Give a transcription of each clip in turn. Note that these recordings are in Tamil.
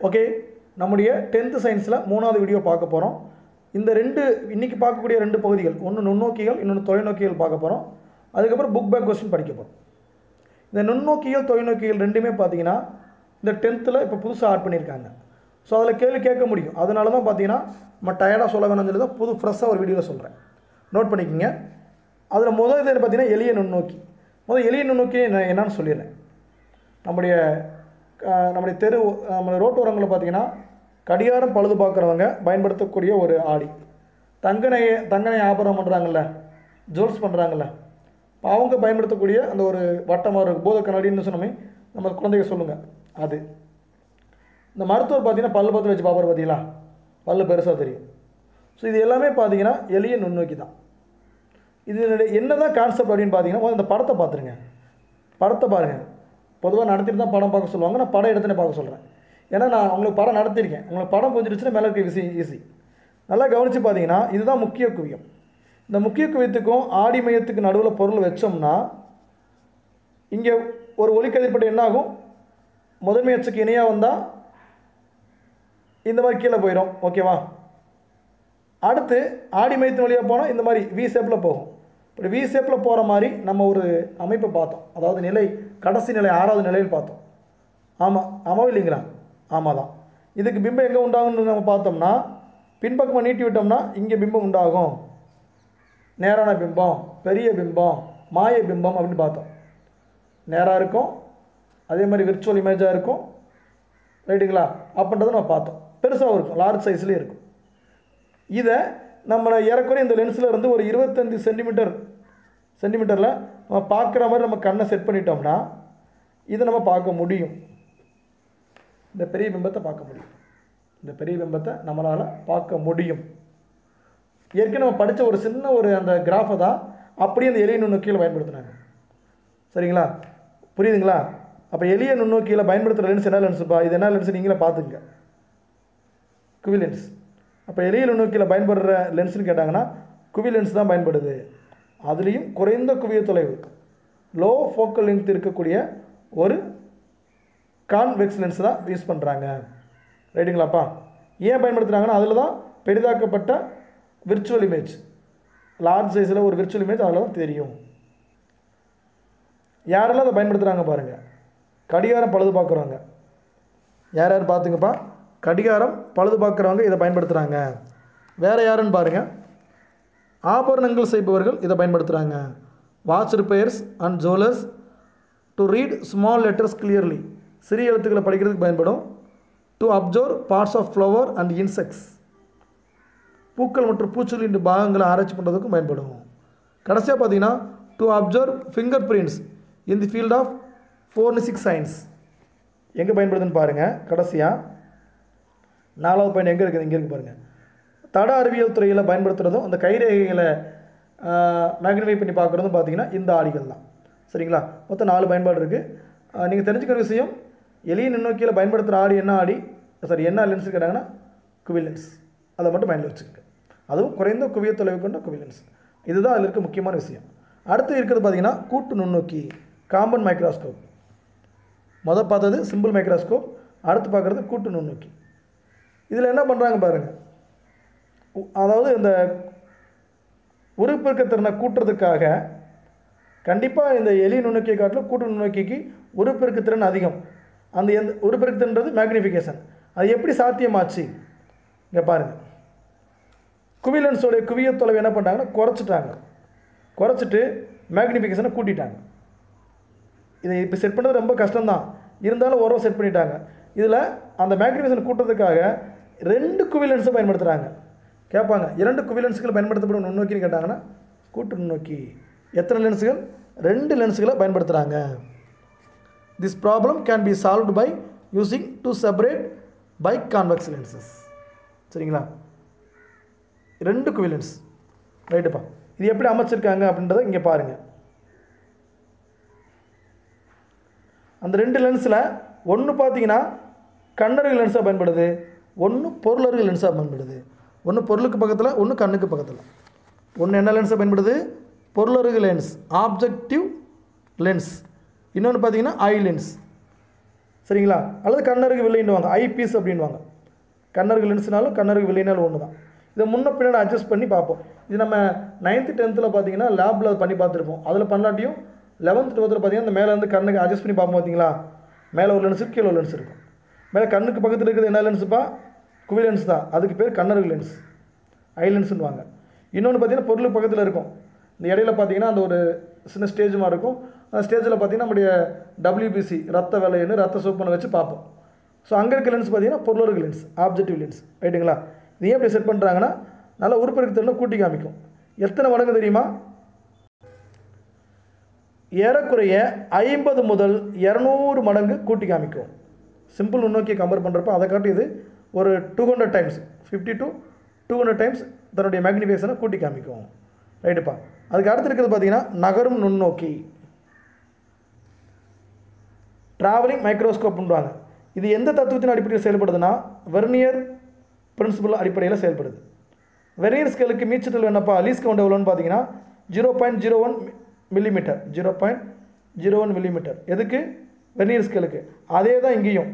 ஓகே, நம்முடைய 10th சயின்ஸில் 3வது வீடியோ பார்க்க போகிறோம். இந்த இன்றைக்கி பார்க்கக்கூடிய 2 பகுதிகள், ஒன்று நுண்ணோக்கிகள், இன்னொன்று தொலைநோக்கிகள் பார்க்க போகிறோம். அதுக்கப்புறம் புக் பேக் கொஸ்டின் படிக்க போகிறோம். இந்த நுண்ணோக்கிகள் தொலைநோக்கிகள் ரெண்டுமே பார்த்தீங்கன்னா இந்த 10th இப்போ புதுசாக ஆட் பண்ணியிருக்காங்க. ஸோ அதில் கேள்வி கேட்க முடியும். அதனால தான் பார்த்தீங்கன்னா நம்ம டயர்டாக சொல்ல வேணும்னு சொல்லி தான் ஃப்ரெஷ்ஷாக ஒரு வீடியோவில் சொல்கிறேன். நோட் பண்ணிக்கோங்க. அதில் முதல் இது பார்த்தீங்கன்னா எளிய நுண்ணோக்கி. எளிய நுண்ணோக்கி என்னன்னு சொல்லிடுறேன். நம்முடைய நம்ம ரோட்டோரங்களில் பார்த்தீங்கன்னா கடிகாரம் பழுது பார்க்குறவங்க பயன்படுத்தக்கூடிய ஒரு ஆடி, தங்கனை ஆபரணம் பண்ணுறாங்கல்ல, ஜுவல்ஸ் பண்ணுறாங்கல்ல, இப்போ அவங்க பயன்படுத்தக்கூடிய அந்த ஒரு வட்டமாக இருக்கும் போத கண்ணாடின்னு சொன்னோமே, நம்ம குழந்தைங்க சொல்லுங்கள். அது இந்த மருத்துவர் பார்த்தீங்கன்னா பல்லு பற்ற வச்சு பார்ப்பார், பார்த்தீங்களா, பல்லு பெருசாக தெரியும். ஸோ இது எல்லாமே பார்த்தீங்கன்னா எளிய நுண்ணோக்கி தான். இதனுடைய என்ன தான் கான்செப்ட் அப்படின்னு பார்த்தீங்கன்னா, இந்த படத்தை பார்த்துருங்க. படத்தை பாருங்கள். பொதுவாக நடத்திட்டு தான் படம் பார்க்க சொல்லுவாங்க. நான் படம் எடுத்துனே பார்க்க சொல்கிறேன். ஏன்னா நான் உங்களுக்கு படம் நடத்தியிருக்கேன். உங்களுக்கு படம் புரிஞ்சிடுச்சுன்னா மேலே இருக்க ஈஸி. நல்லா கவனித்து பார்த்தீங்கன்னா இதுதான் முக்கிய குவியம். இந்த முக்கிய குவியத்துக்கும் ஆடி மையத்துக்கு நடுவில் பொருள் வச்சோம்னா இங்கே ஒரு ஒளிக்கதிர்பட்டு என்ன ஆகும், முதன்மை அச்சுக்கு இணையாக வந்தால் இந்த மாதிரி கீழே போயிடும். ஓகேவா? அடுத்து ஆடி மையத்தின் வழியாக போனால் இந்த மாதிரி வி ஷேப்பில் போகும். இப்படி வி ஷேப்பில் போகிற மாதிரி நம்ம ஒரு அமைப்பை பார்த்தோம். அதாவது நிலை, கடைசி நிலை 6வது நிலையில் பார்த்தோம். ஆமாம் இல்லைங்களா? ஆமாம் தான். இதுக்கு பிம்பம் எங்கே உண்டாகும்னு நம்ம பார்த்தோம்னா, பின்பக்கமாக நீட்டி விட்டோம்னா இங்கே பிம்பம் உண்டாகும். நேரான பிம்பம், பெரிய பிம்பம், மாய பிம்பம் அப்படின்னு பார்த்தோம். நேராக இருக்கும், அதே மாதிரி விர்ச்சுவல் இமேஜாக இருக்கும், ரைட்டுங்களா? அப்படின்றத நம்ம பார்த்தோம். பெருசாகவும் இருக்கும், லார்ஜ் சைஸ்லேயும் இருக்கும். இதை நம்மளை ஏறக்குறைய இந்த லென்ஸில் இருந்து ஒரு 25 சென்டிமீட்டரில் நம்ம பார்க்குற மாதிரி நம்ம கண்ணை செட் பண்ணிட்டோம்னா இதை நம்ம பார்க்க முடியும். இந்த பெரிய பிம்பத்தை பார்க்க முடியும். இந்த பெரிய பிம்பத்தை நம்மளால் பார்க்க முடியும். ஏற்கனவே நம்ம படித்த ஒரு சின்ன அந்த கிராஃபை தான் அப்படியே அந்த எளிய நுண்ணோக்கியில் பயன்படுத்தினாங்க. சரிங்களா? புரியுதுங்களா? அப்போ எளிய நுண்ணோக்கியில் பயன்படுத்துகிற லென்ஸ் என்ன லென்ஸுப்பா, இது என்ன லென்ஸ் நீங்களே பார்த்துங்க, குவி லென்ஸ். அப்போ எளிய நுண்ணோக்கியில் பயன்படுற லென்ஸ்னு கேட்டாங்கன்னா குவி லென்ஸ் தான் பயன்படுது. அதுலேயும் குறைந்த குவிய தொலைவு, லோ ஃபோக்கல் லென்த் இருக்கக்கூடிய ஒரு கான்வெக்ஸ் லென்ஸ் தான் யூஸ் பண்ணுறாங்க. ரைட்டுங்களாப்பா? ஏன் பயன்படுத்துகிறாங்கன்னா அதில் தான் பெரிதாக்கப்பட்ட விர்ச்சுவல் இமேஜ், லார்ஜ் சைஸில் ஒரு விர்ச்சுவல் இமேஜ் அதில் தான் தெரியும். யாரெல்லாம் அதை பயன்படுத்துகிறாங்க பாருங்கள். கடிகாரம் பழுது பார்க்குறவங்க, யார் பார்த்துங்கப்பா, கடிகாரம் பழுது பார்க்குறவங்க இதை பயன்படுத்துகிறாங்க. வேறு யாருன்னு பாருங்கள். ஆபரணங்கள் செய்பவர்கள் இதை பயன்படுத்துகிறாங்க. Watch repairs and jewellers to read small letters clearly, சிறிய எழுத்துக்களை படிக்கிறதுக்கு பயன்படும். To observe parts of flower and insects, பூக்கள் மற்றும் பூச்சிகளின் பாகங்களை ஆராய்ச்சி பண்ணுறதுக்கும் பயன்படும். கடைசியாக பார்த்தீங்கன்னா to observe finger prints in the field of forensic science, எங்கே பயன்படுதுன்னு பாருங்கள். கடைசியாக 4வது பாயிண்ட் எங்கே இருக்குது, இங்கே இருக்குது பாருங்கள். தட அறிவியல் துறையில் பயன்படுத்துகிறதும் அந்த கைரேகைகளை மேக்னிஃபை பண்ணி பார்க்குறதும் பார்த்திங்கன்னா இந்த ஆடிகள் தான். சரிங்களா? மொத்தம் 4 பயன்பாடு இருக்குது. நீங்கள் தெரிஞ்சுக்கிற விஷயம், எளிய நுண்ணோக்கியில் பயன்படுத்துகிற ஆடி என்ன லென்ஸ் கேட்டாங்கன்னா குவி லென்ஸ். அதை மட்டும் மைண்டில் வச்சுக்கோங்க. அதுவும் குறைந்த குவிய தொலைவு கொண்ட குவி லென்ஸ். இதுதான் அதில் இருக்க முக்கியமான விஷயம். அடுத்து இருக்கிறது பார்த்திங்கன்னா கூட்டு நுண்ணோக்கி, காம்பவுண்ட் மைக்ரோஸ்கோப். மொதல் பார்த்தது சிம்பிள் மைக்ரோஸ்கோப், அடுத்து பார்க்குறது கூட்டு நுண்ணோக்கி. இதில் என்ன பண்ணுறாங்க பாருங்கள். அதாவது இந்த உருப்பெருக்க திறனை கூட்டுறதுக்காக கண்டிப்பாக இந்த எளிய நுண்ணோக்கியை காட்டிலும் கூட்டு நுண்ணோக்கிக்கு உருப்பெருக்க திறன் அதிகம். அந்த உருப்பெருக்க திறன்றது மேக்னிஃபிகேஷன். அது எப்படி சாத்தியமாச்சு இங்கே பாருங்கள். குவி லென்ஸோடைய குவிய தொலைவு என்ன பண்ணுறாங்கன்னா குறைச்சிட்டு மேக்னிஃபிகேஷனை கூட்டிட்டாங்க. இதை இப்போ செட் பண்ணுறது ரொம்ப கஷ்டம்தான், இருந்தாலும் ஓரளவு செட் பண்ணிட்டாங்க. இதில் அந்த மேக்னிஃபிகேஷன் கூட்டுறதுக்காக 2 குவி லென்ஸை பயன்படுத்துகிறாங்க. கேட்பாங்க, 2 குவி லென்ஸுகள் பயன்படுத்தப்படும் நுண்ணோக்கின்னு கேட்டாங்கன்னா கூட்டு நுண்ணோக்கி. எத்தனை லென்ஸுகள்? 2 லென்ஸுகளை பயன்படுத்துகிறாங்க. This problem can be solved by using 2 separate biconvex lenses. சரிங்களா? 2 குவி லென்ஸ். ரைட்டுப்பா. இது எப்படி அமைச்சிருக்காங்க அப்படின்றத இங்கே பாருங்கள். அந்த 2 லென்ஸில் ஒன்று பார்த்தீங்கன்னா கண்ணருகு லென்ஸாக பயன்படுது, ஒன்று பொருளருகு லென்ஸாக பயன்படுது. ஒன்று பொருளுக்கு பக்கத்தில், ஒன்று கண்ணுக்கு பக்கத்தில். ஒன்று என்ன லென்ஸாக பயன்படுது? பொருளருகு லென்ஸ், ஆப்ஜெக்டிவ் லென்ஸ். இன்னொன்று பார்த்தீங்கன்னா ஐ லென்ஸ். சரிங்களா? அல்லது கண்ணருக்கு வில்லைன்னுவாங்க, ஐ பீஸ் அப்படின்வாங்க. கண்ணருக்கு லென்ஸ்னாலும் கண்ணருக்கு வில்லைனாலும் ஒன்று தான். இதை முன்ன பின்னாடி அட்ஜஸ்ட் பண்ணி பார்ப்போம். இது நம்ம 9th 10th பார்த்தீங்கன்னா லேபில் பண்ணி பார்த்துருப்போம். அதில் பண்ணலாட்டியும் 11th 12th பார்த்தீங்கன்னா இந்த மேலே வந்து கண்ணுக்கு அட்ஜஸ்ட் பண்ணி பார்ப்போம். பார்த்தீங்களா? மேலே ஒரு லென்ஸு, கீழே ஒரு லென்ஸ் இருக்கும். மேலே கண்ணுக்கு பக்கத்தில் இருக்கிறது என்ன லென்ஸுப்பா? குவி லென்ஸ் தான். அதுக்கு பேர் கண்ணருக்கு லென்ஸ், ஐ லென்ஸுன்னுவாங்க. இன்னொன்று பார்த்தீங்கன்னா பொருளுக்கு பக்கத்தில் இருக்கும். இந்த இடையில பார்த்தீங்கன்னா அந்த ஒரு சின்ன ஸ்டேஜ் மாதிரி இருக்கும். அந்த ஸ்டேஜில் பார்த்தீங்கன்னா நம்முடைய WBC ரத்த விலைன்னு ரத்த சோப்பனை வச்சு பார்ப்போம். ஸோ அங்கே இருக்க லென்ஸ் பார்த்தீங்கன்னா பொருளுக்கு லென்ஸ், ஆப்ஜெக்டிவ் லென்ஸ். ரைட்டுங்களா? இது ஏன் இப்படி செட் பண்ணுறாங்கன்னா நல்லா உருப்பெருக்கு திறனை கூட்டி காமிக்கும். எத்தனை மடங்கு தெரியுமா? ஏறக்குறைய 50 முதல் 200 மடங்கு கூட்டி காமிக்கும். சிம்பிள் நுண்ணோக்கியை கம்பேர் பண்ணுறப்ப அதை காட்டி இது ஒரு 200 டைம்ஸ், 50 to 200 டைம்ஸ் தன்னுடைய மேக்னிஃபிகேஷனை கூட்டி காமிக்கும். ரைட்டுப்பா. அதுக்கு அடுத்து இருக்கிறது பார்த்தீங்கன்னா நகரும் நுண்ணோக்கி, ட்ராவலிங் மைக்ரோஸ்கோப்ன்றாங்க. இது எந்த தத்துவத்தின் அடிப்படையில் செயல்படுதுன்னா வெர்னியர் பிரின்சிபல் அடிப்படையில் செயல்படுது. வெர்னியர் ஸ்கேலுக்கு மீச்சிட்டல் என்னப்பா? லீஸ்ட் கவுண்ட் எவ்வளோன்னு பார்த்தீங்கன்னா 0.01 மில்லிமீட்டர், 0.01 மில்லிமீட்டர். எதுக்கு? வெர்னியர் ஸ்கேலுக்கு. அதே தான் இங்கேயும்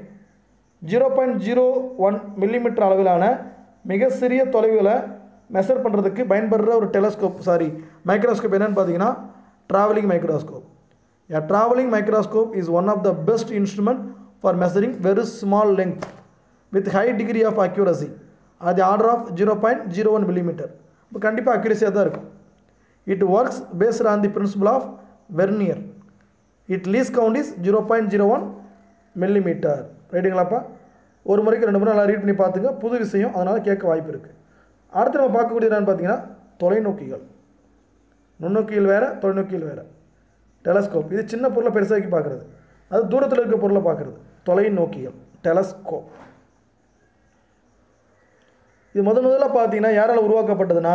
0.01 மில்லிமீட்டர் அளவிலான மிக சிறிய தொலைவுகளை மெஷர் பண்ணுறதுக்கு பயன்படுற ஒரு மைக்ரோஸ்கோப் என்னன்னு பார்த்தீங்கன்னா travelling microscope. A traveling microscope is one of the best instrument for measuring very small length with high degree of accuracy at the order of 0.01 millimeter. இப்போ கண்டிப்பாக அக்யூரஸியாக தான் இருக்கும். It works based on the principle of Vernier. Its least count is 0.01 millimeter. ரைட்டுங்களாப்பா? ஒரு முறைக்கு 2 முறை நல்லா ரீட் பண்ணி பார்த்துங்க. புது விஷயம், அதனால் கேட்க வாய்ப்பு இருக்குது. அடுத்து நம்ம பார்க்கக்கூடியது என்னன்னு பார்த்தீங்கன்னா தொலைநோக்கிகள். நுண்ணோக்கிகள் வேறு, தொலைநோக்கிகள் வேறு. டெலஸ்கோப் இது சின்ன பொருளை பெருசாக்கி பார்க்குறது, அது தூரத்தில் இருக்க பொருளை பார்க்குறது. தொலைநோக்கிகள், டெலஸ்கோப். இது முதல்ல பார்த்தீங்கன்னா யாரால் உருவாக்கப்பட்டதுன்னா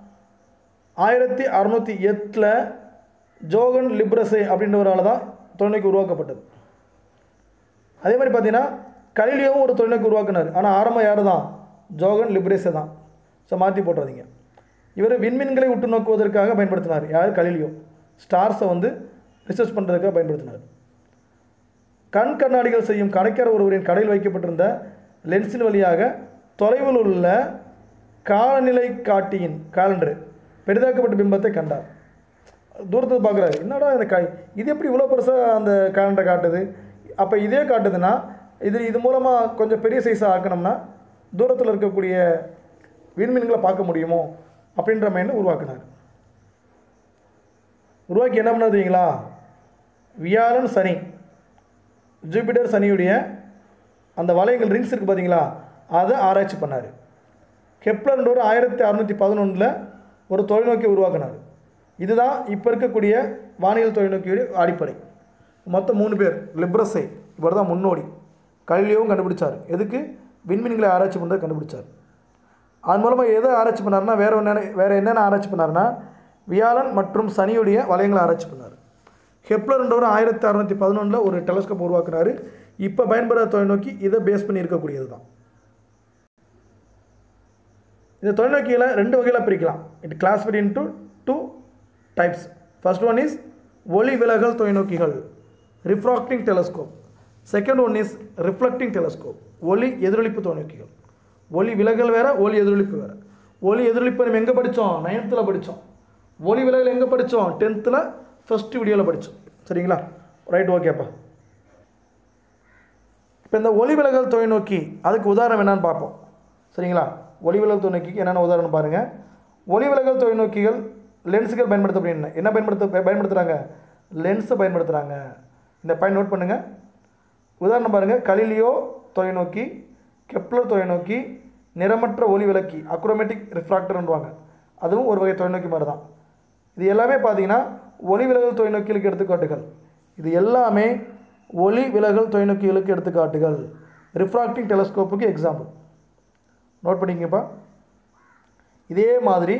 1608 ஜோகன் லிப்ரஸே அப்படின்றவரால் தான் தொலைநோக்கி உருவாக்கப்பட்டது. அதே மாதிரி பார்த்தீங்கன்னா கலிலியோவும் ஒரு தொலைநோக்கி உருவாக்குனார். ஆனால் ஆரம்பம் யார் தான்? ஜோகன் லிப்ரஸே தான். ஸோ மாற்றி போட்டுறாதீங்க. இவர் விண்மீன்களை உற்று நோக்குவதற்காக பயன்படுத்தினார். யார்? கலிலியோ. ஸ்டார்ஸை வந்து ரிசர்ச் பண்ணுறதுக்காக பயன்படுத்தினார். கண் கண்ணாடிகள் செய்யும் கணக்கார ஒருவரின் கடையில் வைக்கப்பட்டிருந்த லென்ஸின் வழியாக தொலைவில் உள்ள காலநிலை காட்டியின் காலண்டர் பெரிதாக்கப்பட்ட பிம்பத்தை கண்டார். தூரத்தில் பார்க்குறாரு, என்னடா இந்த இது எப்படி இவ்வளோ பெருசாக அந்த காலண்டரை காட்டுது? அப்போ இதே காட்டுதுன்னா இது மூலமாக கொஞ்சம் பெரிய சைஸாக ஆக்கணும்னா தூரத்தில் இருக்கக்கூடிய விண்மீன்களை பார்க்க முடியுமோ அப்படின்ற மைண்டை உருவாக்குனார். உருவாக்கி என்ன பண்ணாதீங்களா? வியாழன், சனி, ஜூபிட்டர், சனியுடைய அந்த வளையங்கள் ரிங்ஸ் இருக்குது பார்த்தீங்களா, அதை ஆராய்ச்சி பண்ணார். கெப்லர்ன்றவர் 1611 ஒரு தொலைநோக்கி உருவாக்கினார். இதுதான் இப்போ இருக்கக்கூடிய வானியல் தொலைநோக்கியுடைய அடிப்படை. மொத்தம் 3 பேர். லிப்ரஸே இவர் தான் முன்னோடி. கலிலியோவும் கண்டுபிடிச்சார். எதுக்கு? விண்மீன்களை ஆராய்ச்சி பண்ணுறது கண்டுபிடிச்சார். அது மூலமாக எதை ஆராய்ச்சி பண்ணார்னா வேறு என்னென்ன ஆராய்ச்சி பண்ணார்னா வியாழன் மற்றும் சனியுடைய வளையங்களை ஆராய்ச்சி பண்ணார். கெப்லர்ன்றவர் 1611 ஒரு டெலஸ்கோப் உருவாக்குனார். இப்போ பயன்படுற தொலைநோக்கி இதை பேஸ் பண்ணி இருக்கக்கூடியது தான். இந்த தொலைநோக்கியில் 2 வகையில் பிரிக்கலாம். It classified into 2 types. First one is ஒளி விலகல் தொலைநோக்கிகள், refracting telescope. Second one is reflecting telescope, ஒளி எதிரொலிப்பு தொலைநோக்கிகள். ஒளி விலகல் வேறு, ஒளி எதிரொலிப்பு வேறு. ஒளி எதிரொலிப்பு நம்ம எங்கே படித்தோம்? 9th படித்தோம். ஒளி விலகல் எங்கே படித்தோம்? 10th ஃபஸ்ட்டு வீடியோவில் படித்தோம். சரிங்களா? ரைட், ஓகேப்பா. இப்போ இந்த ஒளி விலகல் தொலைநோக்கி அதுக்கு உதாரணம் என்னன்னு பார்ப்போம். சரிங்களா? ஒளி விலகல் தொலைநோக்கிக்கு என்னென்ன உதாரணம் பாருங்கள். ஒளி விலகல் தொலைநோக்கிகள் லென்ஸுகள் பயன்படுத்தப்படுகின்றன. என்ன பயன்படுத்துகிறாங்க? லென்ஸை பயன்படுத்துகிறாங்க. இந்த பாயிண்ட் நோட் பண்ணுங்கள். உதாரணம் பாருங்கள். கலிலியோ தொலைநோக்கி, கெப்லர் தொலைநோக்கி, நிறமற்ற ஒளி விளக்கி, அக்ரோமேட்டிக் ரிஃப்ராக்டர்ன்றாங்க. அதுவும் ஒரு வகை தொலைநோக்கி மாதிரி தான். இது எல்லாமே பார்த்தீங்கன்னா ஒளி விலகல் தொலைநோக்கிகளுக்கு எடுத்துக்காட்டுகள். இது எல்லாமே ஒளி விலகல் தொலைநோக்கிகளுக்கு எடுத்துக்காட்டுகள். ரிஃப்ராக்டிங் டெலஸ்கோப்புக்கு எக்ஸாம்பிள். நோட் பண்ணிங்கப்பா. இதே மாதிரி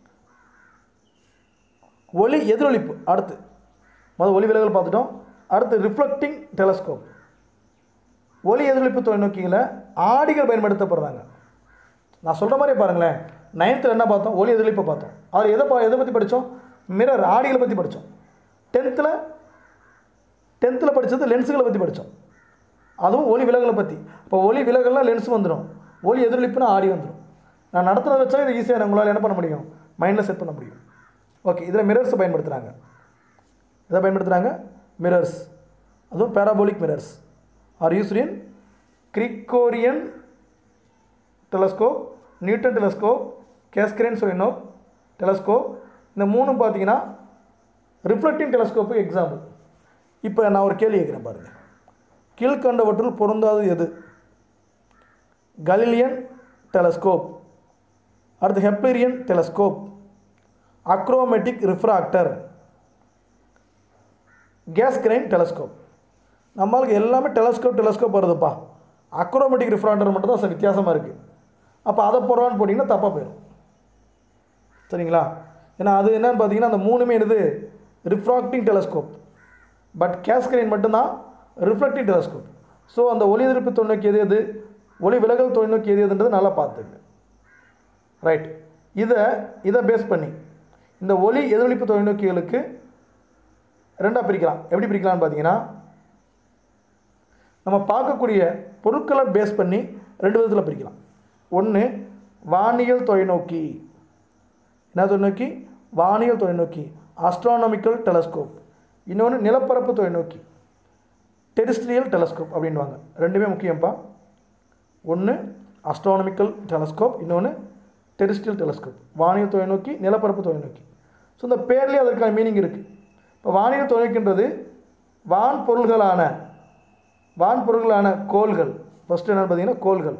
ஒளி எதிரொலிப்பு. அடுத்து முதல் ஒளி விலகல் பார்த்துட்டோம். அடுத்து ரிஃப்ளெக்டிங் டெலஸ்கோப். ஒளி எதிரொலிப்பு தொலைநோக்கியில் ஆடிகள் பயன்படுத்தப்படுறாங்க. நான் சொல்கிற மாதிரி பாருங்களேன். 9th என்ன பார்த்தோம்? ஒளி எதிரொலிப்பை பார்த்தோம். அதில் எதை பற்றி படித்தோம்? மிரர், ஆடிகளை பற்றி படித்தோம். 10th படித்தது லென்ஸுகளை பற்றி படித்தோம். அதுவும் ஒளி விலகலை பற்றி. இப்போ ஒளி விலகல்னால் லென்ஸ் வந்துடும், ஒளி எதிரொலிப்புனா ஆடி வந்துடும். நான் நடத்துகிறத வச்சா இது ஈஸியாக உங்களால் என்ன பண்ண முடியும், மைண்டில் செட் பண்ண முடியும். ஓகே, இதில் மிரர்ஸ் பயன்படுத்துகிறாங்க. இதை பயன்படுத்துகிறாங்க மிரர்ஸ், அதுவும் parabolic mirrors are used in Gregorian telescope, Newton telescope, Cassegrain சொலினோவ் டெலஸ்கோப். இந்த மூணும் பார்த்தீங்கன்னா ரிஃப்ளெக்டிங் டெலஸ்கோப்புக்கு எக்ஸாம்பிள். இப்போ நான் ஒரு கேள்வி கேட்குறேன் பாருங்கள். கீழ்கண்டவற்றில் பொருந்தாதது எது? கலீலியன் டெலஸ்கோப், அடுத்து Keplerian telescope, achromatic refractor, Cassegrain telescope. நம்மளுக்கு எல்லாமே டெலஸ்கோப் வருதுப்பா. அக்ரோமேட்டிக் ரிஃப்ராக்டர் மட்டும் தான் வித்தியாசமாக இருக்குது. அப்போ அதை போடுறான்னு போட்டிங்கன்னா தப்பாக போயிடும். சரிங்களா? ஏன்னா அது என்னன்னு பார்த்தீங்கன்னா அந்த மூணுமே என்னது ரிஃப்ராக்டிங் டெலஸ்கோப், பட் கேஸ்கரைன் மட்டும்தான் ரிஃப்ளெக்டிங் டெலஸ்கோப். ஸோ அந்த ஒளி எதிர்ப்பு தொலைநோக்கி எது, ஒளி விலகல் தொலைநோக்கி எதுன்றது நல்லா பார்த்துங்க. ரைட், இதை பேஸ் பண்ணி இந்த ஒளி எதிரொலிப்பு தொலைநோக்கிகளுக்கு ரெண்டாக பிரிக்கலாம். எப்படி பிரிக்கலாம்னு பார்த்தீங்கன்னா, நம்ம பார்க்கக்கூடிய பொருட்களை பேஸ் பண்ணி ரெண்டு விதத்தில் பிரிக்கலாம். ஒன்று வானியல் தொலைநோக்கி. என்ன தொலைநோக்கி? வானியல் தொலைநோக்கி, ஆஸ்ட்ரானமிக்கல் டெலஸ்கோப். இன்னொன்று நிலப்பரப்பு தொலைநோக்கி, டெரிஸ்ட்ரியல் டெலஸ்கோப் அப்படின்வாங்க. ரெண்டுமே முக்கியம்ப்பா. ஒன்று ஆஸ்ட்ரானமிக்கல் டெலஸ்கோப், இன்னொன்று டெரிஸ்ட்ரியல் டெலஸ்கோப். வானியல் தொலைநோக்கி, நிலப்பரப்பு தொலைநோக்கி. ஸோ இந்த பேர்லேயே அதற்கான மீனிங் இருக்குது. இப்போ வானியல் தொலைநோக்கின்றது வான்பொருள்களான கோள்கள். ஃபஸ்ட்டு என்னென்னு பார்த்தீங்கன்னா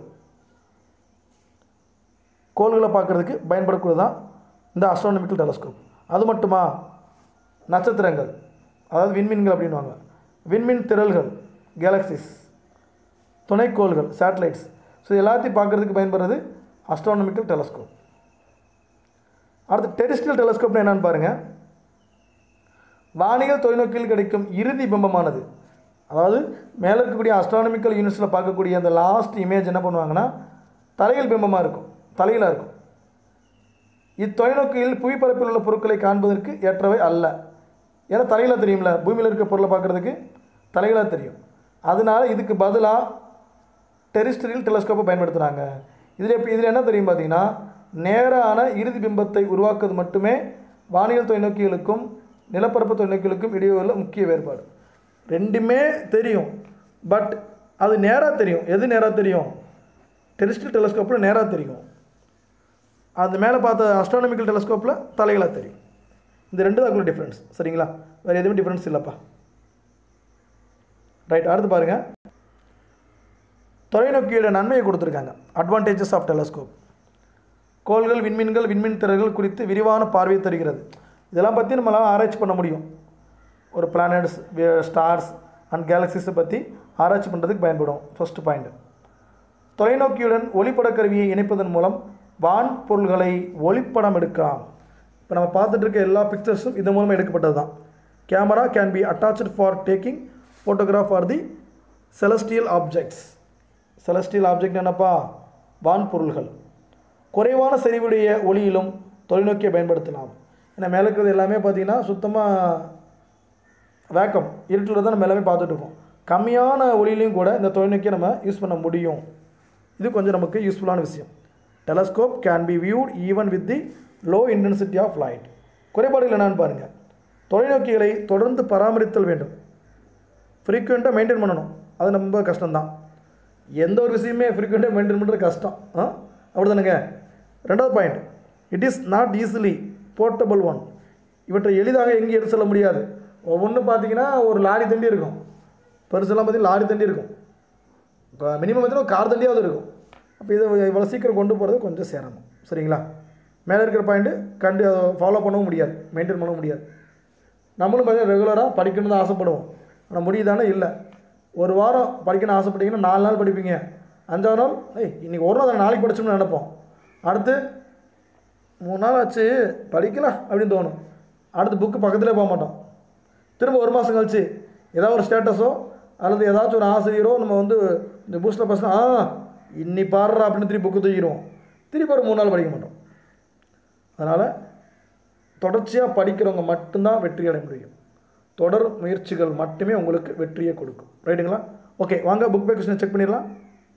கோள்களை பார்க்குறதுக்கு பயன்படக்கூடியது தான் இந்த ஆஸ்ட்ரானமிக்கல் டெலஸ்கோப். அது மட்டுமா, நட்சத்திரங்கள், அதாவது விண்மீன்கள் அப்படின்வாங்க, விண்மீன் திரள்கள், கேலக்சிஸ், துணைக்கோள்கள், சேட்டலைட்ஸ். ஸோ எல்லாத்தையும் பார்க்குறதுக்கு பயன்படுறது ஆஸ்ட்ரானமிக்கல் டெலஸ்கோப். அடுத்து டெரிஸ்ட்ரியல் டெலஸ்கோப்னு என்னென்னு பாருங்கள். வானியல் தொலைநோக்கியில் கிடைக்கும் இறுதி பிம்பமானது, அதாவது மேலே இருக்கக்கூடிய ஆஸ்ட்ரானமிக்கல் யூனிட்ஸில் பார்க்கக்கூடிய அந்த லாஸ்ட் இமேஜ் என்ன பண்ணுவாங்கன்னா தலையில் பிம்பமாக இருக்கும், தலையிலாக இருக்கும். இத்தொலைநோக்கியில் புவிப்பரப்பில் உள்ள பொருட்களை காண்பதற்கு ஏற்றவை அல்ல. ஏன்னா தலையில தெரியும்ல, பூமியில் இருக்க பொருளை பார்க்குறதுக்கு தலைகளாக தெரியும். அதனால் இதுக்கு பதிலாக டெரிஸ்ட்ரியல் டெலஸ்கோப்பை பயன்படுத்துகிறாங்க. இதில் என்ன தெரியும் பார்த்தீங்கன்னா, நேரான இறுதி பிம்பத்தை உருவாக்குவது மட்டுமே வானியல் தொலைநோக்கிகளுக்கும் நிலப்பரப்பு தொலைநோக்கிகளுக்கும் இடையே உள்ள முக்கிய வேறுபாடு. ரெண்டுமே தெரியும், பட் அது நேராக தெரியும். எது நேராக தெரியும்? டெரிஸ்ட்ரியல் டெலஸ்கோப்பில் நேராக தெரியும், அந்த மேலே பார்த்த ஆஸ்ட்ரானமிக்கல் டெலஸ்கோப்பில் தலைகளாக தெரியும். இந்த ரெண்டு தான் அதுக்குள்ள டிஃப்ரென்ஸ். சரிங்களா? வேறு எதுவுமே டிஃப்ரென்ஸ் இல்லைப்பா. ரைட், அடுத்து பாருங்கள். தொலைநோக்கியோட நன்மையை கொடுத்துருக்காங்க. Advantages of telescope. கோள்கள், விண்மீன்கள், விண்மீன் திரள்கள் குறித்து விரிவான பார்வையை தருகிறது. இதெல்லாம் பற்றி நம்மளால் ஆராய்ச்சி பண்ண முடியும். ஒரு பிளானட்ஸ், ஸ்டார்ஸ் அண்ட் கேலக்சிஸை பற்றி ஆராய்ச்சி பண்ணுறதுக்கு பயன்படும். First point. தொலைநோக்கியுடன் ஒளிப்படக்கருவியை இணைப்பதன் மூலம் வான் பொருள்களை ஒளிப்படம் எடுக்கலாம். இப்போ நம்ம பார்த்துட்டு இருக்க எல்லா பிக்சர்ஸும் இது மூலமாக எடுக்கப்பட்டது தான். Camera can be attached for taking photograph for the celestial objects. Celestial object என்னப்பா? வான் பொருள்கள். குறைவான செறிவுடைய ஒளியிலும் தொலைநோக்கியை பயன்படுத்தலாம். ஏன்னா மேலே இருக்கிறது எல்லாமே பார்த்திங்கன்னா சுத்தமாக வேக்கம், இருட்டில் தான் நம்ம எல்லாமே பார்த்துட்டு இருக்கோம். கம்மியான ஒளியிலையும் கூட இந்த தொலைநோக்கியை நம்ம யூஸ் பண்ண முடியும். இது கொஞ்சம் நமக்கு யூஸ்ஃபுல்லான விஷயம். Telescope can be viewed even with the low intensity of light. குறைபாடுகள் என்னன்னு பாருங்கள். தொலைநோக்கிகளை தொடர்ந்து பராமரித்தல் வேண்டும், ஃப்ரீக்வெண்ட்டாக மெயின்டைன் பண்ணணும். அது ரொம்ப கஷ்டம்தான். எந்த ஒரு விஷயமே ஃப்ரீக்வெண்ட்டாக மெயின்டைன் பண்ணுறது கஷ்டம். அப்படி தானுங்க. ரெண்டாவது point, it is not easily portable one. இவற்றை எளிதாக எங்கேயும் எடுத்து செல்ல முடியாது. ஒவ்வொன்று பார்த்தீங்கன்னா ஒரு லாரி தண்டி இருக்கும், பெருசெல்லாம் பார்த்தீங்கன்னா லாரி தண்டி இருக்கும், இப்போ மினிமம் பார்த்தீங்கன்னா கார் தண்டியாவது இருக்கும். அப்போ இதை இவ்வளோ சீக்கிரம் கொண்டு போகிறது கொஞ்சம் சிரமம். சரிங்களா? மேலே இருக்கிற பாயிண்ட்டு அதை ஃபாலோ பண்ணவும் முடியாது, மெயின்டைன் பண்ணவும் முடியாது. நம்மளும் பார்த்தீங்கன்னா ரெகுலராக படிக்கணும்னு தான் ஆசைப்படுவோம். ஆனால் முடியுதானே? இல்லை. ஒரு வாரம் படிக்கணும்னு ஆசைப்பட்டீங்கன்னா 4 நாள் படிப்பீங்க. 5ஆவது நாள் இன்றைக்கி ஒரு நாள் நாளைக்கு படிச்சோம்னு நினைப்போம். அடுத்து 3 நாள் ஆச்சு படிக்கலாம் அப்படின்னு தோணும். அடுத்து புக்கு பக்கத்திலே போக மாட்டோம். திரும்ப 1 மாதம் கழிச்சு ஏதாவது ஒரு ஸ்டேட்டஸோ அல்லது ஏதாச்சும் ஒரு ஆசிரியரோ நம்ம இந்த பூஸ்டர் பசங்க இன்னி பாடுறா அப்படின்னு திருப்பி புக்கு தூக்கிடுவோம். திருப்பி ஒரு 3 நாள் படிக்க மாட்டோம். அதனால் தொடர்ச்சியாக படிக்கிறவங்க மட்டும்தான் வெற்றி அடைய முடியும். தொடர் முயற்சிகள் மட்டுமே உங்களுக்கு வெற்றியை கொடுக்கும். ரைட்டுங்களா? ஓகே, வாங்க புக் பை கொஸ்டின் செக் பண்ணிடலாம்.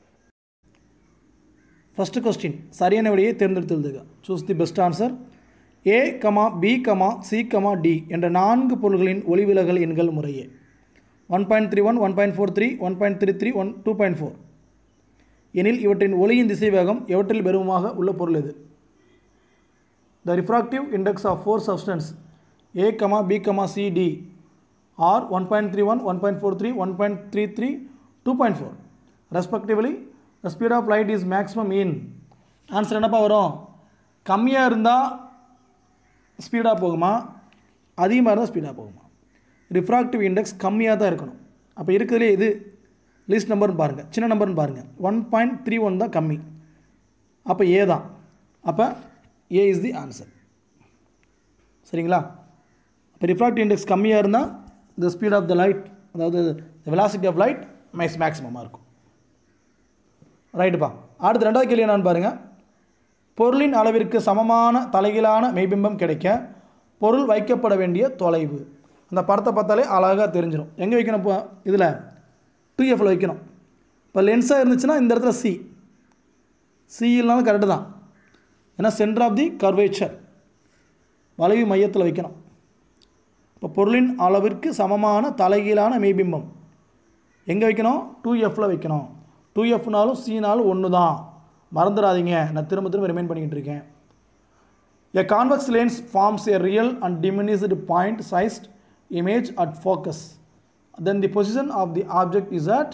ஃபஸ்ட்டு கொஸ்டின் சரியான விடையை தேர்ந்தெடுத்துள்ளது. Choose the best answer. A, B, C, D என்ற 4 பொருள்களின் ஒளிவிலகல் எண்கள் முறையே 1.31, 1.43, 1.33, 2.4 எனில் இவற்றின் ஒளியின் திசைவேகம் எவற்றில் பெருமமாக உள்ள பொருள் எது? The refractive index of four substances A, B, C, D are 1.31, 1.43, 1.33, 2.4 respectively. The speed of light is maximum in. Answer என்னப்பா வரும்? கம்மியாக இருந்தால் ஸ்பீடாக போகுமா, அதிகமாக இருந்தால் ஸ்பீடாக போகுமா? ரிஃப்ராக்டிவ் இண்டெக்ஸ் கம்மியாக தான் இருக்கணும். அப்போ இருக்கிறதுலே எது லீஸ்ட் நம்பர்னு பாருங்கள், சின்ன நம்பர்னு பாருங்கள். 1.31 தான் கம்மி, அப்போ ஏ தான். அப்போ ஏ இஸ் தி ஆன்சர். சரிங்களா? இப்போ ரிஃப்ராக்டிவ் இண்டெக்ஸ் கம்மியாக இருந்தால் the speed of the light, அதாவது த வெலாசிட்டி ஆஃப் லைட் மேக்ஸிமமாக இருக்கும். ரைட்டுப்பா. அடுத்து ரெண்டாவது கேள்வி என்னன்னு பாருங்கள். பொருளின் அளவிற்கு சமமான தலைகீழான மெய்பிம்பம் கிடைக்க பொருள் வைக்கப்பட வேண்டிய தொலைவு. அந்த படத்தை பார்த்தாலே அழகாக தெரிஞ்சிடும். எங்கே வைக்கணும்? இப்போ இதில் 2Fல வைக்கணும். இப்போ லென்ஸாக இருந்துச்சுன்னா இந்த இடத்துல சி இல்லைனாலும் கரெக்டு தான். ஏன்னா சென்டர் ஆஃப் தி கர்வேச்சர், வளைவு மையத்தில் வைக்கணும். இப்போ பொருளின் அளவிற்கு சமமான தலைகீழான மெய்பிம்பம் எங்கே வைக்கணும்? 2Fல வைக்கணும். 2Fனாலும் Cனாலும் ஒன்று தான், மறந்துடாதீங்க. நான் திரும்ப ரிமைண்ட் பண்ணிக்கிட்டு இருக்கேன். A convex lens forms a real and diminished point sized image at focus. Then the position of the object is at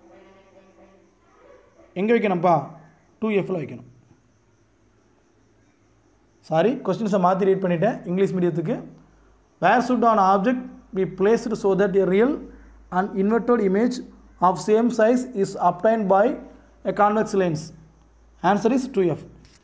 எங்கே வைக்கணும்ப்பா? 2Fல வைக்கணும். சாரி, கொஸ்டின்ஸை மாற்றி ரீட் பண்ணிட்டேன் இங்கிலீஷ் மீடியத்துக்கு. Where should an object be placed so that a real and inverted image of same size is obtained by a convex lens? Answer is 2F.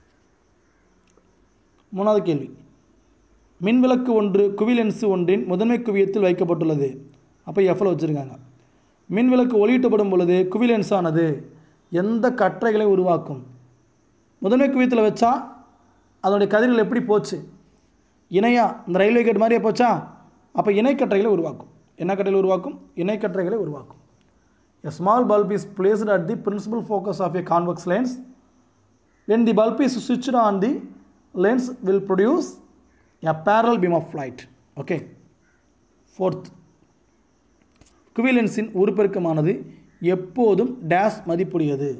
மூணாவது கேள்வி. மின்விளக்கு ஒன்று குவிலென்ஸு ஒன்றின் முதன்மை குவியத்தில் வைக்கப்பட்டுள்ளது. அப்போ எஃப்ல வச்சுருக்காங்க. மின்விளக்கு ஒளியிட்டப்படும் பொழுது குவிலென்ஸானது எந்த கற்றைகளை உருவாக்கும்? முதன்மை குவியத்தில் வச்சா அதனுடைய கதிர்கள் எப்படி போச்சு? இணையாக இந்த ரயில்வே கேட் மாதிரியே போச்சா? அப்போ இணைக்கற்றைகளை உருவாக்கும். என்ன கற்றைகளை உருவாக்கும்? இணைக்கற்றைகளை உருவாக்கும். A small bulb is placed at the principal focus of a convex lens. When the bulb is switched on, the lens will produce a parallel beam of light. Okay. Fourth, குவிலென்ஸின் உருப்பெருக்கமானது எப்போதும் டேஷ் மதிப்புடையது.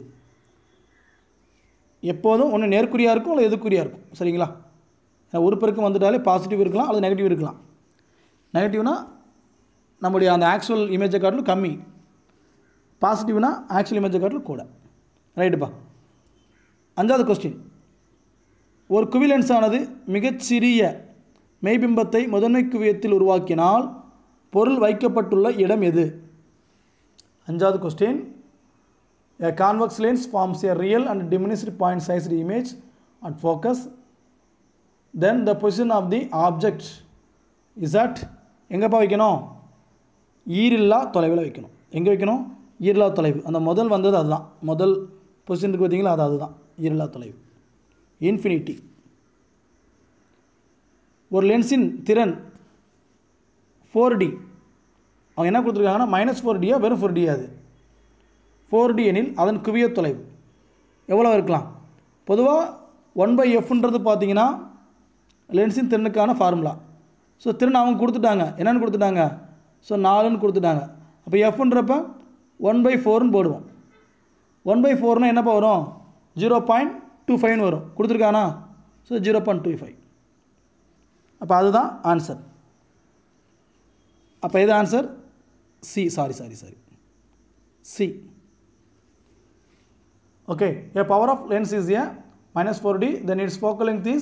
எப்போதும் ஒன்று நேர்குறியாக இருக்கும் இல்லை எதிர்குறியாக இருக்கும். சரிங்களா? உருப்பெருக்கம் வந்துட்டாலே பாசிட்டிவ் இருக்கலாம் அல்லது நெகட்டிவ் இருக்கலாம். நெகட்டிவ்னா நம்முடைய அந்த ஆக்சுவல் இமேஜை காட்டிலும் கம்மி, பாசிட்டிவ்னா ஆக்சுவல் இமேஜை காட்டிலும் கூட. ரைட்டுப்பா. அஞ்சாவது கொஸ்டின். ஒரு குவிலென்ஸானது மிகச்சிறிய மெய்பிம்பத்தை முதன்மை குவியத்தில் உருவாக்கினால் பொருள் வைக்கப்பட்டுள்ள இடம் எது? அஞ்சாவது question. A convex lens forms a real and diminished point sized image at focus. Then the position of the object is at எங்கேப்பா வைக்கணும்? ஈரில்லா தொலைவில் வைக்கணும். எங்கே வைக்கணும்? ஈரில்லா தொலைவு. அந்த முதல் வந்தது அதுதான், முதல் பொசிஷன் இருக்குது பார்த்தீங்களா, அதுதான் ஈரில்லா தொலைவு. இன்ஃபினிட்டி. ஒரு லென்ஸின் திறன் 4D. அவங்க என்ன கொடுத்துருக்காங்கன்னா -4D வெறும் 4D. அது 4D எனில் அதன் குவிய தொலைவு எவ்வளோ இருக்கலாம்? பொதுவாக 1/Fன்றது பார்த்தீங்கன்னா லென்ஸின் திறனுக்கான ஃபார்முலா. ஸோ திறன் அவங்க கொடுத்துட்டாங்க. என்னென்னு கொடுத்துட்டாங்க? ஸோ 4ன்னு கொடுத்துட்டாங்க. அப்போ Fன்றப்ப 1/4ன்னு போடுவோம். 1/4னா என்னப்பா வரும்? 0.25 வரும். கொடுத்துருக்கானா? ஸோ 0.25. அப்போ அதுதான் ஆன்சர். அப்போ எது answer? C. Sorry C. Okay. A power of lens is a -4D, then its focal length is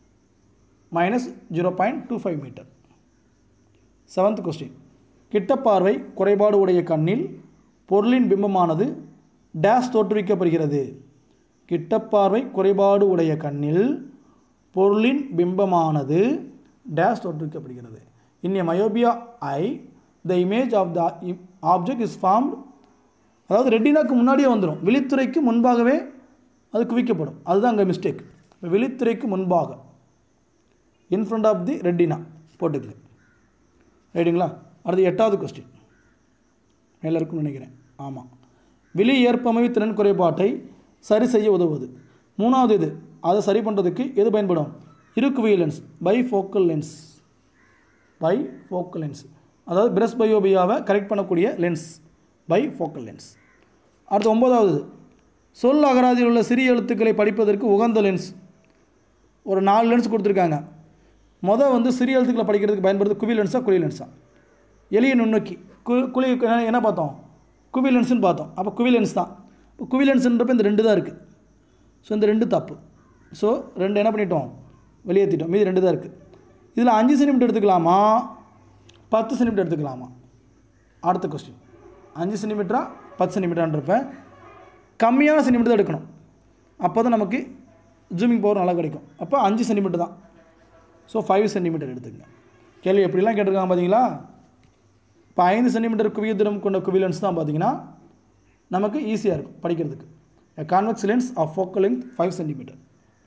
-0.25 meter. 7th question. கிட்டப்பார்வை குறைபாடு உடைய கண்ணில் பொருளின் பிம்பமானது டேஷ் தோற்றுவிக்கப்படுகிறது. கிட்டப்பார்வை குறைபாடு உடைய கண்ணில் பொருளின் பிம்பமானது டேஷ் தோற்றுவிக்கப்படுகிறது. In a myopia eye, the image of the object is formed. அதாவது ரெட்டினாக்கு முன்னாடியே வந்துடும், விழித்துறைக்கு முன்பாகவே அது குவிக்கப்படும். அதுதான் அங்கே மிஸ்டேக். விழித்துறைக்கு முன்பாக, in front of the retina போட்டுக்கல. ரைட்டுங்களா? அடுத்து 8வது கொஸ்டின். மேலே இருக்குன்னு நினைக்கிறேன். ஆமாம். விழி ஏற்பமைவு திறன் குறைபாட்டை சரி செய்ய உதவுவது. மூணாவது இது, அதை சரி பண்ணுறதுக்கு எது பயன்படும்? இருக்குவியல் lens, bifocal lens. Bifocal lens அதாவது பிரஸ்பயோபியாவை கரெக்ட் பண்ணக்கூடிய லென்ஸ், பைஃபோக்கல் லென்ஸ். அடுத்து 9வது, சொல் அகராதியில் உள்ள சிறிய எழுத்துக்களை படிப்பதற்கு உகந்த லென்ஸ். ஒரு 4 லென்ஸ் கொடுத்துருக்காங்க. வந்து சிறிய எழுத்துக்களை படிக்கிறதுக்கு பயன்படுது குவி லென்ஸா குழி லென்ஸா? எளிய நுண்ணோக்கி குழி என்ன பார்த்தோம்? குவி லென்ஸ்னு பார்த்தோம். அப்போ குவி லென்ஸ் தான். இப்போ குவி லென்ஸுன்றப்போ இந்த 2 தான் இருக்குது. ஸோ இந்த 2 தப்பு. ஸோ 2 என்ன பண்ணிட்டோம்? வெளியேற்றிட்டோம். மீதி 2 தான் இருக்குது. இதில் 5 சென்டிமீட்டர் எடுத்துக்கலாமா 10 சென்டிமீட்டர் எடுத்துக்கலாமா? அடுத்த கொஸ்டின். 5 சென்டிமீட்டரா 10 சென்டிமீட்டரான்றப்ப கம்மியான சென்டிமீட்டர் தான் எடுக்கணும். அப்போ தான் நமக்கு ஜூமிங் பவர் நல்லா கிடைக்கும். அப்போ 5 சென்டிமீட்டர் தான். ஸோ 5 சென்டிமீட்டர் எடுத்துக்கங்க. கேள்வி எப்படிலாம் கேட்டிருக்காங்க பார்த்தீங்களா? இப்போ 5 சென்டிமீட்டர் குவியத்திடம் கொண்ட குவி லென்ஸ் தான் பார்த்தீங்கன்னா நமக்கு ஈஸியாக இருக்கும் படிக்கிறதுக்கு. A convex lens of focal length 5 cm.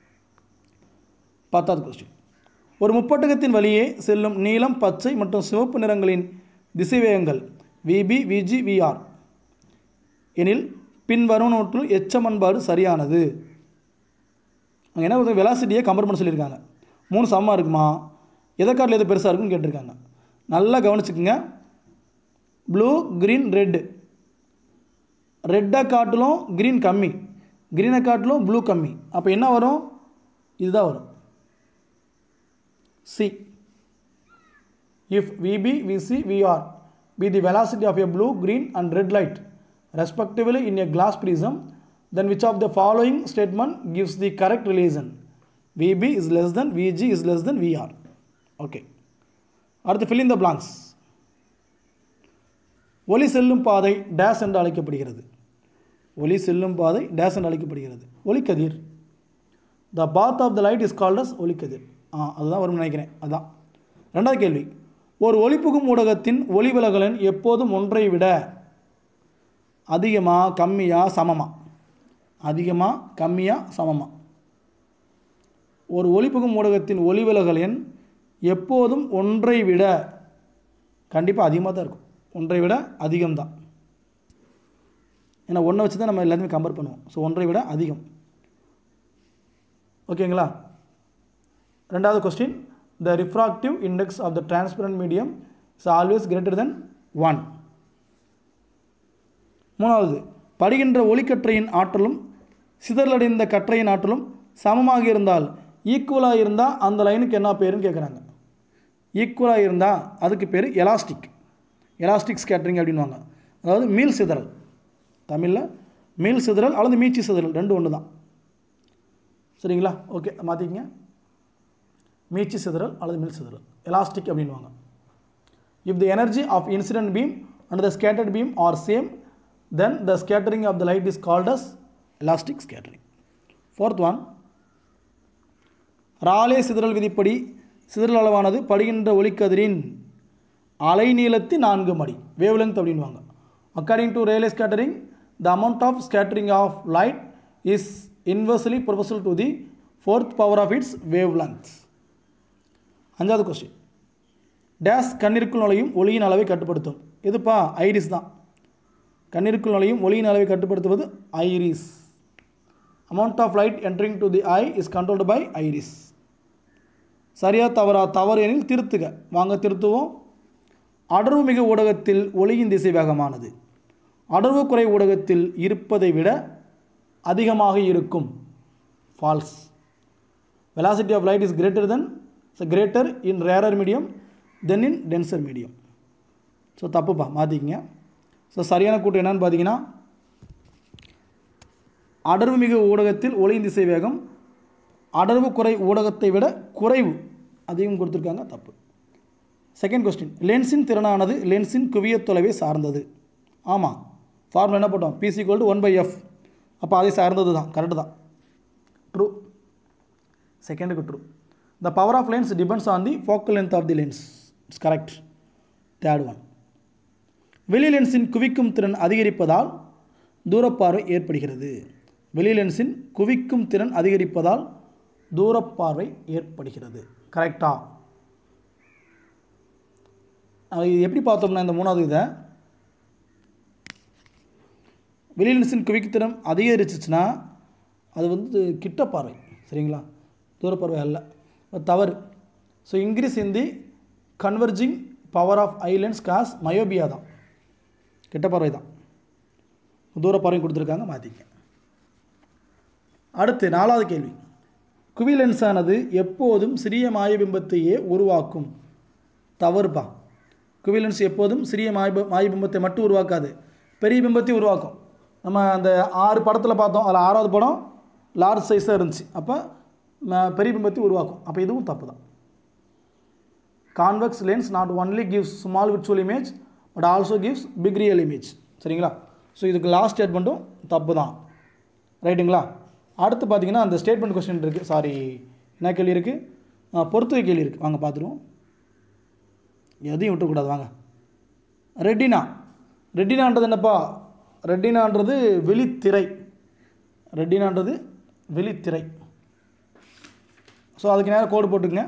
10வது கொஸ்டின். ஒரு முப்பட்டகத்தின் வழியே செல்லும் நீலம், பச்சை மற்றும் சிவப்பு நிறங்களின் திசைவேகங்கள் VB, VG, VR எனில் பின்வரும் நோட்டில் எச்சமன்பாடு சரியானது. அங்கே என்ன வெலாசிட்டியை கம்பேர் பண்ண சொல்லியிருக்காங்க. 3 சமமாக இருக்குமா, எதை காட்டில் எது பெருசாக இருக்குன்னு கேட்டிருக்காங்க. நல்லா கவனிச்சுக்குங்க. Blue, green, red. ரெட்டை காட்டிலும் க்ரீன் கம்மி, க்ரீனை காட்டிலும் ப்ளூ கம்மி. அப்போ என்ன வரும்? இதுதான் வரும். C. If VB, VC, VR be the velocity of a blue, green and red light respectively in a glass prism, then which of the following statement gives the correct relation? VB is less than, VG is less than VR. Okay. அடுத்து fill in the blanks. ஒளி செல்லும் பாதை டேஸ் என்று அழைக்கப்படுகிறது. ஒளி செல்லும் பாதை டேஸ் என்று அழைக்கப்படுகிறது. ஒளிக்கதிர். The path of the light is called as ஒளிக்கதிர். அதுதான் வரும்னு நினைக்கிறேன். அதுதான். 2வது கேள்வி. ஒரு ஒளிப்புகும் ஊடகத்தின் ஒளி விலகலன் எப்போதும் ஒன்றை விட அதிகமா, கம்மியா, சமமா? அதிகமா, கம்மியா, சமமா? ஒரு ஒளிப்புகும் ஊடகத்தின் ஒளி விலகல் எண் எப்போதும் ஒன்றை விட கண்டிப்பாக அதிகமாக தான் இருக்கும். ஒன்றை விட அதிகம்தான். ஏன்னா ஒன்றை வச்சு தான் நம்ம எல்லாத்தையுமே கம்பேர் பண்ணுவோம். ஸோ ஒன்றை விட அதிகம். ஓகேங்களா? 2வது question. The refractive index of the transparent medium is always greater than 1. 3வது, படுகின்ற ஒளிக்கற்றையின் ஆற்றலும் சிதறலடைந்த கற்றையின் ஆற்றலும் சமமாக இருந்தால், ஈக்குவலாக இருந்தால் அந்த லைனுக்கு என்ன பேருன்னு கேட்குறாங்க. ஈக்குவலாக இருந்தால் அதுக்கு பேர் எலாஸ்டிக், எலாஸ்டிக் ஸ்கேட்டரிங் அப்படின்வாங்க. அதாவது மீள் சிதறல். தமிழில் மீள் சிதறல் அல்லது மீச்சி சிதறல், 2 ஒன்று தான். சரிங்களா? ஓகே, மாற்றிக்கங்க. மீச்சி சிதறல் அல்லது மீள் சிதறல், எலாஸ்டிக் அப்படின்வாங்க. If the energy of incident beam and the scattered beam are same, then the scattering of the light is called as elastic scattering. 4th one. ராலே சிதறல் விதிப்படி சிதறல் அளவானது படுகின்ற ஒளிக்கதிரின் அலைநீளத்தின் 4 மடி, வேவ்லெங்த் அப்படின்வாங்க. According to Rayleigh scattering, the amount of scattering of light is inversely proportional to the 4th power of its wavelength. 5வது கொஸ்டின். டேஸ் கண்ணிற்குள் நுழையும் ஒளியின் அளவை கட்டுப்படுத்தும். எதுப்பா? ஐரிஸ் தான். கண்ணிற்குள் நுழையும் ஒளியின் அளவை கட்டுப்படுத்துவது iris. Amount of light entering to the eye is controlled by iris. சரியா தவறா? தவறு எனில் திருத்துக. வாங்க திருத்துவோம். அடர்வு மிகு ஊடகத்தில் ஒளியின் திசை வேகமானது அடர்வு குறை ஊடகத்தில் இருப்பதை விட அதிகமாக இருக்கும். False. Velocity of light is greater in rarer medium than in denser medium. So தப்புப்பா, மாற்றிக்கிங்க. ஸோ சரியான கூட்டு என்னன்னு பார்த்தீங்கன்னா, அடர்வு மிகு ஊடகத்தில் ஒளியின் திசை வேகம் அடர்வு குறை ஊடகத்தை விட குறைவு, அதிகம் கொடுத்துருக்காங்க. தப்பு. 2nd question. லென்ஸின் திறனானது லென்ஸின் குவியத் தொலைவை சார்ந்தது. ஆமாம், ஃபார்முலா என்ன போட்டோம்? P = 1/f. அப்போ அதை சார்ந்தது தான். கரெக்டு தான். ட்ரூ. செகண்டுக்கு true. The power of lens depends on the focal length of the lens. It's correct. 3rd one. வெளி லென்ஸின் குவிக்கும் திறன் அதிகரிப்பதால் தூரப்பார்வை ஏற்படுகிறது. வெளி லென்ஸின் குவிக்கும் திறன் அதிகரிப்பதால் தூரப்பார்வை ஏற்படுகிறது. கரெக்டா? இது எப்படி பார்த்தோம்னா, இந்த 3வது இதை வெளி லென்ஸின் குவிக்குத்திறன் அதிகரிச்சிச்சுன்னா அது வந்து கிட்ட பார்வை, சரிங்களா, தூரப்பார்வை அல்ல, தவறு. So increase in the converging power of eye lens cause myopia தான், கிட்ட பார்வை தான். தூரப்பார்வை கொடுத்துருக்காங்க, மாற்றிக்க. அடுத்து 4வது கேள்வி. குவி லென்ஸானது எப்போதும் சிறிய மாயபிம்பத்தையே உருவாக்கும். தவறுப்பா. குவி லென்ஸ் எப்போதும் சிறிய மாயபிம்பத்தை மட்டும் உருவாக்காது, பெரிய பிம்பத்தை உருவாக்கும். நம்ம அந்த 6 படத்தில் பார்த்தோம், அதில் 6வது படம் லார்ஜ் சைஸாக இருந்துச்சு, அப்போ பெரிய பிம்பத்தை உருவாக்கும். அப்போ இதுவும் தப்பு தான். Convex lens not only gives small virtual image but also gives big real image, சரிங்களா. ஸோ இதுக்கு லாஸ்ட் ஸ்டேட்மெண்ட்டும் தப்பு தான், ரைட்டுங்களா. அடுத்து பார்த்தீங்கன்னா அந்த ஸ்டேட்மெண்ட் கொஸ்டின் இருக்குது, சாரி என்ன கேள்வி இருக்குது, பொறுத்துகை கேள்வி இருக்குது. வாங்க பார்த்துருவோம், எதையும் விட்டுக்கூடாது. வாங்க. ரெட்டினான்றது என்னப்பா? ரெட்டினான்றது வெளித்திரை, ரெட்டினான்றது வெளித்திரை. ஸோ அதுக்கு நேரம் கோடு போட்டுங்க.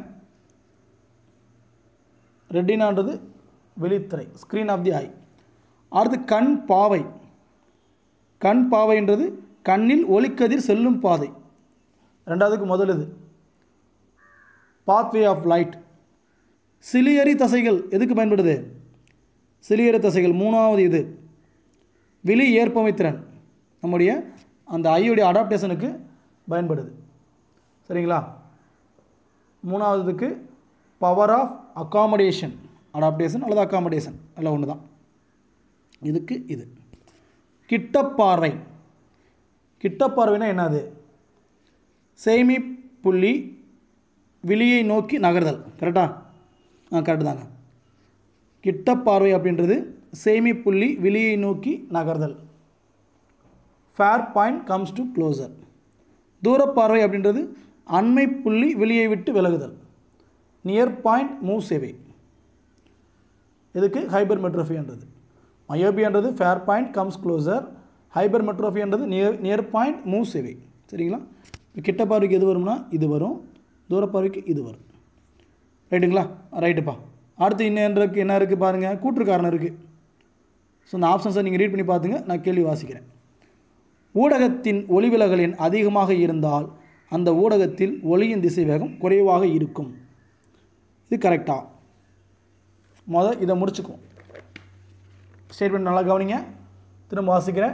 ரெட்டினான்றது வெளித்திரை, ஸ்க்ரீன் ஆஃப் தி ஐ. அடுத்து கண் பாவை. கண் பாவைன்றது கண்ணில் ஒளிக்கதிர் செல்லும் பாதை, 2வதுக்கு முதலுது. Pathway of light. சிலியரி தசைகள் எதுக்கு பயன்படுது? சிலியரி தசைகள் 3வது இது. விழி ஏற்பமை திறன் நம்முடைய அந்த ஐயுடைய அடாப்டேஷனுக்கு பயன்படுது, சரிங்களா. 3வதுக்கு பவர் ஆஃப் அகாமடேஷன், அடாப்டேஷன் அல்லது அகாமடேஷன் எல்லாம் ஒன்று தான். இதுக்கு இது. கிட்டப்பார்வை. கிட்டப்பார்வைனா என்னது? சேமி புள்ளி விழியை நோக்கி நகர்தல், கரெக்டா? கரெக்டு தாங்க. கிட்டப்பார்வை அப்படின்றது சேமி புள்ளி விழியை நோக்கி நகர்தல். Far point comes to closer. தூரப்பார்வை அப்படின்றது அண்மை புள்ளி விழியை விட்டு விலகுதல். Near point moves away. இதுக்கு ஹைபர்மெட்ரோஃபின்றது. மயோபியான்றது ஃபேர் பாயிண்ட் கம்ஸ் க்ளோசர், ஹைபர்மெட்ரோஃபின்றது நியர் பாயிண்ட் மூவ்ஸ் அவே, சரிங்களா. இப்போ கிட்ட பார்வைக்கு எது வரும்னா இது வரும், தூரப்பார்வைக்கு இது வரும், ரைட்டுங்களா. ரைட்டுப்பா. அடுத்து என்ன இருக்குது பாருங்கள், கூற்று காரணம் இருக்குது. ஸோ இந்த ஆப்ஷன்ஸை நீங்கள் ரீட் பண்ணி பார்த்துங்க, நான் கேள்வி வாசிக்கிறேன். ஊடகத்தின் ஒளிவிலகல் எண் அதிகமாக இருந்தால் அந்த ஊடகத்தில் ஒளியின் திசை வேகம் குறைவாக இருக்கும். இது கரெக்டா? இதை முடிச்சுக்கும். ஸ்டேட்மெண்ட் நல்லா கவனிங்க, திரும்ப வாசிக்கிறேன்.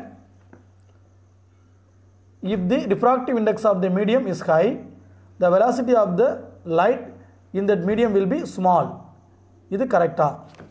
If the refractive index of the medium is high, the velocity of the light in that medium will be small. இது கரெக்டா?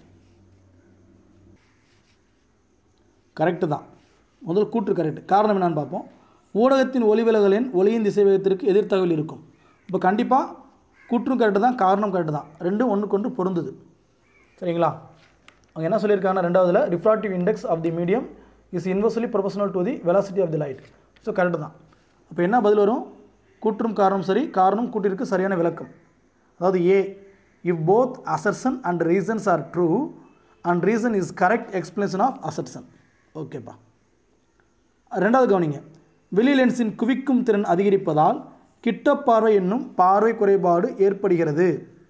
கரெக்டு தான். முதல் கூற்று கரெக்ட். காரணம் என்னன்னு பார்ப்போம். ஊடகத்தின் ஒளிவிலகல் எண் ஒளியின் திசை வேகத்திற்கு எதிர்த்தகவில் இருக்கும். இப்போ கண்டிப்பாக கூற்றும் கரெக்டு தான், காரணம் கரெக்டு தான், ரெண்டும் ஒன்றுக்கொன்று பொருந்துது, சரிங்களா. அவங்க என்ன சொல்லியிருக்காங்கன்னா 2வதுல refractive index of the medium is inversely proportional to the velocity of the light. So correct தான். அப்போ என்ன பதில் வரும்? கூற்றும் காரணம் சரி, காரணம் கூற்றிற்கு சரியான விளக்கம். அதாவது A, if both assertion and reasons are true and reason is correct explanation of assertion. ஓகேப்பா. 2வது கவனிங்க. வெளி லென்ஸின் குவிக்கும் திறன் அதிகரிப்பதால் கிட்டப்பார்வை என்னும் பார்வை குறைபாடு ஏற்படுகிறது.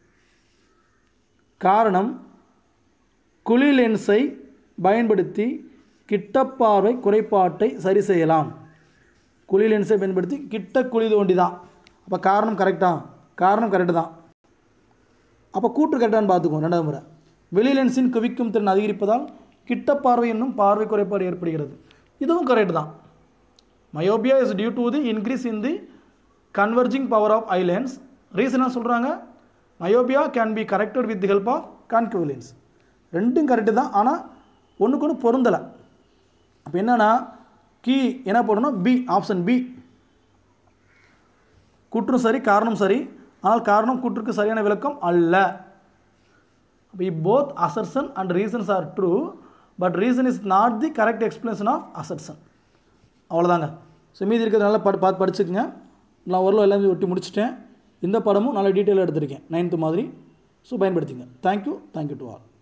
காரணம், குழி லென்ஸை பயன்படுத்தி கிட்டப்பார்வை குறைபாட்டை சரி செய்யலாம். குழி லென்ஸை பயன்படுத்தி கிட்ட குழி தோண்டி தான். அப்போ காரணம் கரெக்டா? காரணம் கரெக்டு தான். அப்போ கூற்று கரெக்டான்னு பார்த்துக்கோம். 2வது முறை வெளி லென்ஸின் குவிக்கும் திறன் அதிகரிப்பதால் கிட்டப்பார்வை என்னும் பார்வை குறைபாடு ஏற்படுகிறது. இதுவும் கரெக்டு தான். Myopia is due to the increase in the converging power of eye lens. ரீசனாக சொல்கிறாங்க myopia can be corrected with the help of concave lens. ரெண்டும் கரெக்டு தான், ஆனால் ஒன்றுக்கு ஒன்று பொருந்தலை. அப்போ என்னென்னா கீ என்ன போடணும்? B, option B. கூற்றும் சரி, காரணம் சரி, ஆனால் காரணம் கூற்றுக்கு சரியான விளக்கம் அல்ல. அப்போ both assertion and reasons are true but reason is not the correct explanation of assertion. அவ்வளோதாங்க. ஸோ மீதி இருக்கிறது நல்லா பார்த்து படிச்சுக்குங்க. நான் ஓரளவு எல்லாமே ஒட்டி முடிச்சுட்டேன். இந்த படமும் நல்லா டீட்டெயிலாக எடுத்திருக்கேன் 9th மாதிரி. ஸோ பயன்படுத்திங்க. Thank you to all.